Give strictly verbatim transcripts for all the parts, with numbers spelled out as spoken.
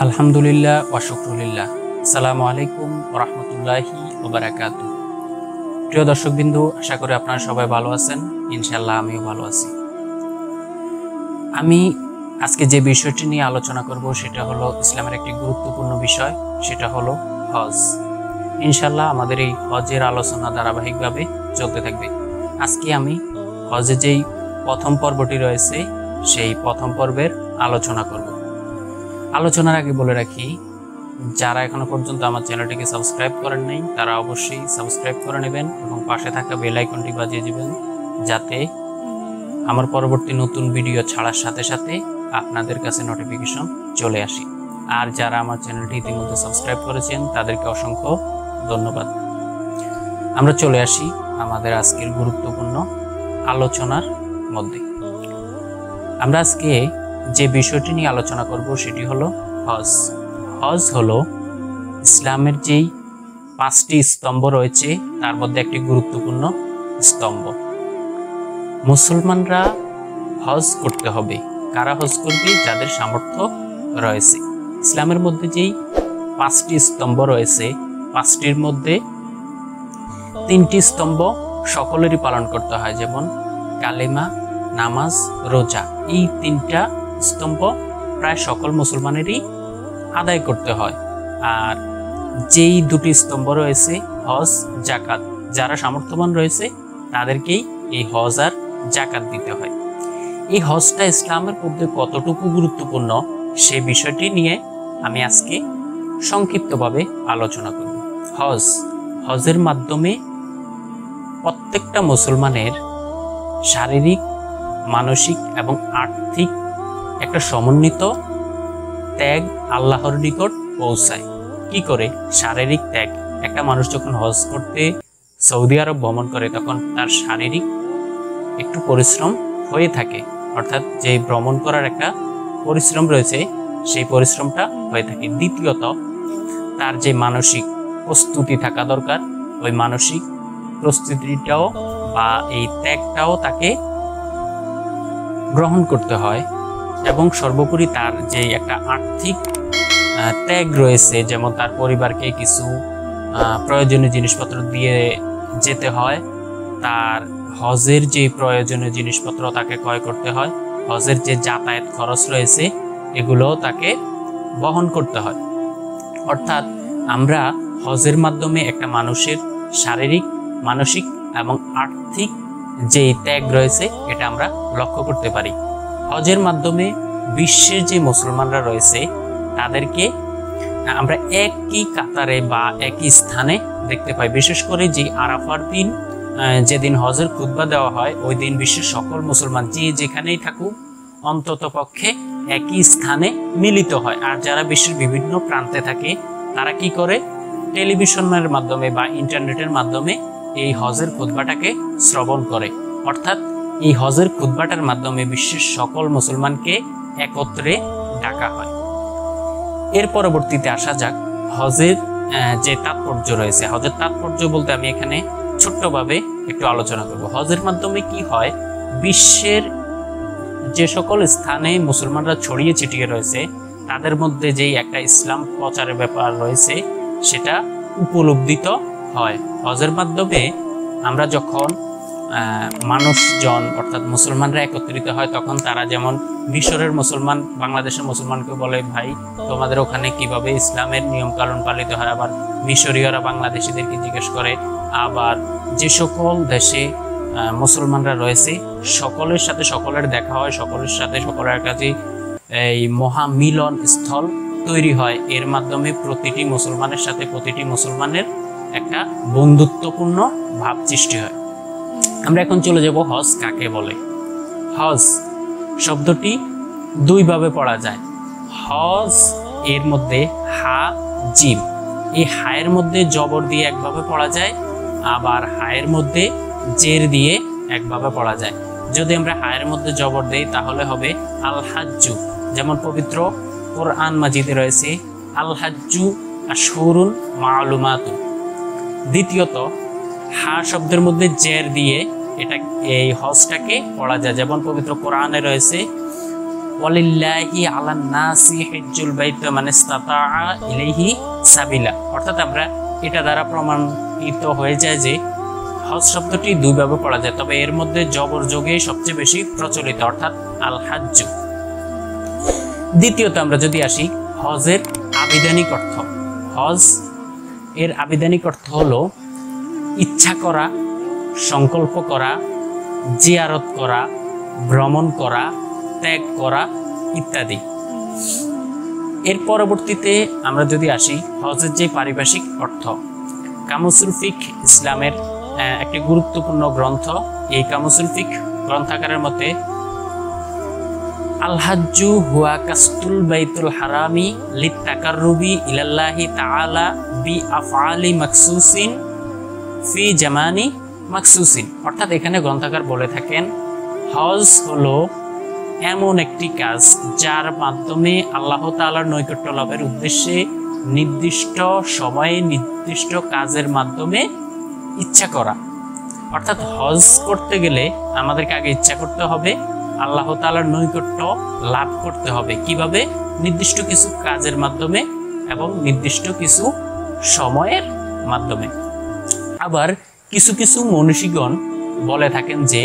আলহামদুলিল্লাহ ওয়া শুকরুলিল্লাহ। আসসালামু আলাইকুম ওয়া রাহমাতুল্লাহি ওয়া বারাকাতুহু। প্রিয় দর্শকবৃন্দু, আশা করি আপনারা সবাই ভালো আছেন। ইনশাআল্লাহ আমিও ভালো আছি। আমি আজকে যে বিষয়টি নিয়ে আলোচনা করব সেটা হলো ইসলামের একটি গুরুত্বপূর্ণ বিষয়, সেটা হলো হজ। ইনশাআল্লাহ আমাদের এই হজের আলোচনা ধারাবাহিকভাবে চলতে থাকবে। আজকে আমি হজে যেই প্রথম পর্বটি রয়েছে সেই প্রথম পর্বের আলোচনা করব। আলোচনার আগে বলে রাখি, যারা এখনো পর্যন্ত আমার চ্যানেলটিকে সাবস্ক্রাইব করেন নাই তারা অবশ্যই সাবস্ক্রাইব করে নেবেন এবং পাশে থাকা বেল আইকনটি বাজিয়ে দিবেন, যাতে আমার পরবর্তী নতুন ভিডিও ছাড়ার সাথে সাথে আপনাদের কাছে নোটিফিকেশন চলে আসে। আর যারা আমার চ্যানেলটি ইতিমধ্যে সাবস্ক্রাইব করেছেন তাদেরকে অসংখ্য ধন্যবাদ। আমরা চলে আসি আমাদের আজকের গুরুত্বপূর্ণ আলোচনার মধ্যে। আমরা আজকে যে বিষয়টি নিয়ে আলোচনা করব সেটি হলো হজ। হজ হলো ইসলামের যেই পাঁচটি স্তম্ভ রয়েছে তার মধ্যে একটি গুরুত্বপূর্ণ স্তম্ভ। মুসলমানরা হজ করতে হবে। কারা হজ করবে? যাদের সামর্থ্য রয়েছে। ইসলামের মধ্যে যেই পাঁচটি স্তম্ভ রয়েছে, পাঁচটির মধ্যে তিনটি স্তম্ভ সকলেরই পালন করতে হয়, যেমন কালেমা, নামাজ, রোজা। এই তিনটা স্তম্ভ প্রায় সকল মুসলমানেরই আদায় করতে হয়। আর যেই দুটি স্তম্ভ রয়েছে হজ, জাকাত, যারা সামর্থ্যবান রয়েছে তাদেরকেই এই হজ আর জাকাত দিতে হয়। এই হজটা ইসলামের মধ্যে কতটুকু গুরুত্বপূর্ণ সে বিষয়টি নিয়ে আমি আজকে সংক্ষিপ্তভাবে আলোচনা করব। হজ হজের মাধ্যমে প্রত্যেকটা মুসলমানের শারীরিক, মানসিক এবং আর্থিক একটা সমন্বিত ত্যাগ আল্লাহর নিকট পৌঁছায়। কি করে? শারীরিক ত্যাগ। একটা মানুষ যখন হজ করতে সৌদি আরব ভ্রমণ করে তখন তার শারীরিক একটু পরিশ্রম হয়ে থাকে, অর্থাৎ যে ভ্রমণ করার একটা পরিশ্রম রয়েছে সেই পরিশ্রমটা হয়ে থাকে। দ্বিতীয়ত, তার যে মানসিক প্রস্তুতি থাকা দরকার, ওই মানসিক প্রস্তুতিটাও বা এই ত্যাগটাও তাকে গ্রহণ করতে হয়। এবং সর্বোপরি তার যে একটা আর্থিক ত্যাগ রয়েছে, যেমন তার পরিবারকে কিছু প্রয়োজনীয় জিনিসপত্র দিয়ে যেতে হয়, তার হজের যে প্রয়োজনীয় জিনিসপত্র তাকে ক্রয় করতে হয়, হজের যে যাতায়াত খরচ রয়েছে এগুলোও তাকে বহন করতে হয়। অর্থাৎ আমরা হজের মাধ্যমে একটা মানুষের শারীরিক, মানসিক এবং আর্থিক যে ত্যাগ রয়েছে এটা আমরা লক্ষ্য করতে পারি। হজের মাধ্যমে বিশ্বের যে মুসলমানরা রয়েছে তাদেরকে আমরা একই কাতারে বা একই স্থানে দেখতে পাই। বিশেষ করে যে আরাফার দিন, যেদিন হজের খুতবা দেওয়া হয়, ওই দিন বিশ্বের সকল মুসলমান যে যেখানেই থাকুক অন্তত পক্ষে একই স্থানে মিলিত হয়। আর যারা বিশ্বের বিভিন্ন প্রান্তে থাকে তারা কি করে? টেলিভিশনের মাধ্যমে বা ইন্টারনেটের মাধ্যমে এই হজের খুতবাটাকে শ্রবণ করে। অর্থাৎ এই হজের খুতবাটার মাধ্যমে বিশ্বের সকল মুসলমানকে একত্রে ডাকা হয়। এর পরবর্তীতে আসা যাক হজের যে তাৎপর্য রয়েছে। হজের তাৎপর্য বলতে আমি এখানে ছোট্টভাবে একটু আলোচনা করব। হজের মাধ্যমে কি হয়? বিশ্বের যে সকল স্থানে মুসলমানরা ছড়িয়ে ছিটিয়ে রয়েছে তাদের মধ্যে যেই একটা ইসলাম প্রচারের ব্যাপার রয়েছে সেটা উপলব্ধিত হয়। হজের মাধ্যমে আমরা যখন মানুষজন অর্থাৎ মুসলমানরা একত্রিত হয় তখন তারা, যেমন মিশরের মুসলমান বাংলাদেশের মুসলমানকে বলে, ভাই তোমাদের ওখানে কিভাবে ইসলামের নিয়ম কানুন পালিত হয়। আবার মিশরীয়রা বাংলাদেশিদেরকে জিজ্ঞেস করে। আবার যে সকল দেশে মুসলমানরা রয়েছে সকলের সাথে সকলের দেখা হয়, সকলের সাথে সকলের কাছে এই মহামিলন স্থল তৈরি হয়। এর মাধ্যমে প্রতিটি মুসলমানের সাথে প্রতিটি মুসলমানের একটা বন্ধুত্বপূর্ণ ভাব সৃষ্টি হয়। আমরা এখন চলে যাব হজ কাকে বলে। হজ শব্দটি দুইভাবে পড়া যায়। হজ এর মধ্যে হা, জিম। এই হায়ের মধ্যে জবর দিয়ে একভাবে পড়া যায়, আবার হায়ের মধ্যে জের দিয়ে একভাবে পড়া যায়। যদি আমরা হায়ের মধ্যে জবর দেই তাহলে হবে আল হাজ্জু। যেমন পবিত্র কোরআন মাজিদে রয়েছে আল হাজ্জু আশহুরুন মালুমাতুন। দ্বিতীয়ত, হা শব্দের মধ্যে জের দিয়ে এটা এই হজটাকে পড়া যায়। যেমন পবিত্র কোরআনে রয়েছে ওয়ালিল্লাহি আলান নাসি হিজ্জুল বাইত মান ইসতাতা ইলাইহি সাবিলা। অর্থাৎ আমরা এটা দ্বারা প্রমাণিত হয়ে যায় যে হজ শব্দটি দুইভাবে পড়া যায়, তবে এর মধ্যে জবর যোগে সবচেয়ে বেশি প্রচলিত, অর্থাৎ আল হাজ্জু। দ্বিতীয়ত আমরা যদি আসি হজের আবিধানিক অর্থ। হজ এর আবিধানিক অর্থ হলো ইচ্ছা করা, সংকল্প করা, জিয়ারত করা, ভ্রমণ করা, ত্যাগ করা ইত্যাদি। এর পরবর্তীতে আমরা যদি আসি হজের যে পারিভাষিক অর্থ, কামুসুল ফিক ইসলামের একটি গুরুত্বপূর্ণ গ্রন্থ। এই কামুসুল ফিক গ্রন্থাগারের মতে আল হাজ্জু হুয়া কাসতুল বাইতুল হারামি লিত্তাকাররুবি ইলাল্লাহি তাআলা বি আফআলি মাকসুসিন ফি জামানি মাকসুসিন। অর্থাৎ এখানে গ্রন্থাগার বলে থাকেন হজ হলো এমন একটি কাজ যার মাধ্যমে আল্লাহ তাআলার নৈকট্য লাভের উদ্দেশ্যে নির্দিষ্ট সময়ে নির্দিষ্ট কাজের মাধ্যমে ইচ্ছা করা। অর্থাৎ হজ করতে গেলে আমাদেরকে আগে ইচ্ছা করতে হবে, আল্লাহ তাআলার নৈকট্য লাভ করতে হবে। কিভাবে? নির্দিষ্ট কিছু কাজের মাধ্যমে এবং নির্দিষ্ট কিছু সময়ের মাধ্যমে। আবার কিছু কিছু মনীষীগণ বলে থাকেন যে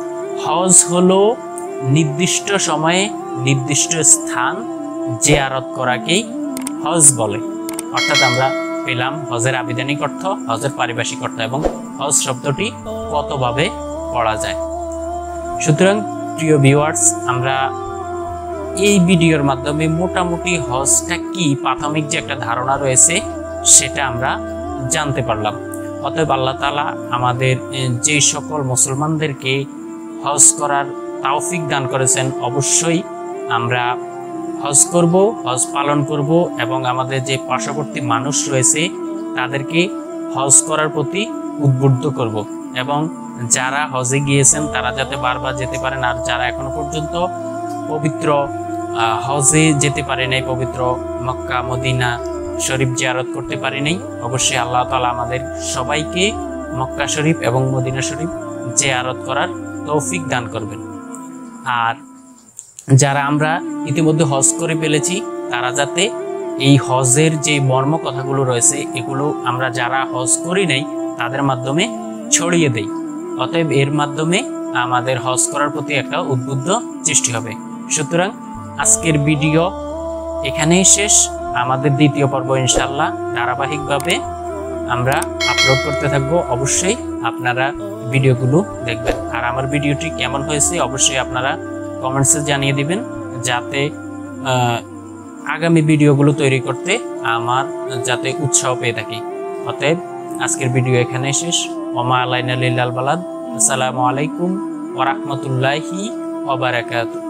হজ হলো নির্দিষ্ট সময়ে নির্দিষ্ট স্থান জিয়ারত করাকেই হজ বলে। অর্থাৎ আমরা পেলাম হজের আবিধানিক অর্থ, হজের পারিভাষিক অর্থ এবং হজ শব্দটি কতভাবে পড়া যায়। সুতরাং প্রিয় ভিউয়ার্স, আমরা এই ভিডিওর মাধ্যমে মোটামুটি হজটা কি প্রাথমিক যে একটা ধারণা রয়েছে সেটা আমরা জানতে পারলাম। অতএব আল্লাহ তাআলা আমাদের যে সকল মুসলমানদেরকে হজ করার তৌফিক দান করেছেন, অবশ্যই আমরা হজ করব, হজ পালন করব এবং আমাদের যে পার্শ্ববর্তী মানুষ রয়েছে তাদেরকে হজ করার প্রতি উদ্বুদ্ধ করব এবং যারা হজে গিয়েছেন তারা যাতে বারবার যেতে পারেন, আর যারা এখনো পর্যন্ত পবিত্র হজে যেতে পারে নাই, পবিত্র মক্কা মদিনা শরীফ জিয়ারত করতে পারে নাই, অবশ্যই আল্লাহ তাআলা আমাদের সবাইকে মক্কা শরীফ এবং মদিনা শরীফ জিয়ারত করার তৌফিক দান করবেন। আর যারা আমরা ইতিমধ্যে হজ করে ফেলেছি তারা যাতে এই হজের যে মর্ম কথাগুলো রয়েছে এগুলো আমরা যারা হজ করি নাই তাদের মাধ্যমে ছড়িয়ে দেই। অতএব এর মাধ্যমে আমাদের হজ করার প্রতি একটা উদ্বুদ্ধ সৃষ্টি হবে। সুতরাং আজকের ভিডিও এখানেই শেষ। আমাদের দ্বিতীয় পর্ব ইনশাআল্লাহ ধারাবাহিকভাবে আমরা আপলোড করতে থাকবো। অবশ্যই আপনারা ভিডিওগুলো দেখবেন, আর আমার ভিডিওটি কেমন হয়েছে অবশ্যই আপনারা কমেন্টসে জানিয়ে দিবেন, যাতে আগামী ভিডিওগুলো তৈরি করতে আমার যাতে উৎসাহ পেয়ে থাকি। অতএব আজকের ভিডিও এখানে শেষ। ওমা আলাইনা ইল্লাল বালাগ। আসসালামু আলাইকুম ওয়া রাহমাতুল্লাহি ওয়া বারাকাতুহু।